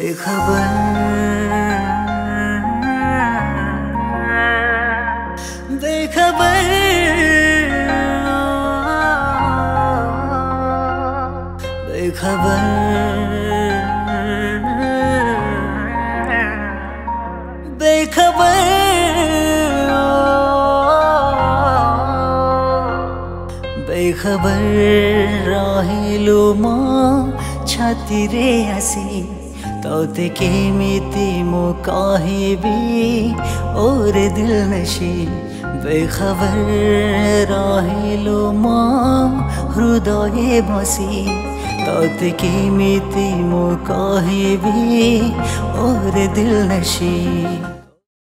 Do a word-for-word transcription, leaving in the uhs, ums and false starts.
बेखबर बेखबर बेखबर बेखबर बेखबर रहिलो म छातीरे आसी तौते केमिति मो कहबी और दिल नशी बेखबर रहिलो म हृदय बसी तौते केमिति मो कहबी और दिल नशी।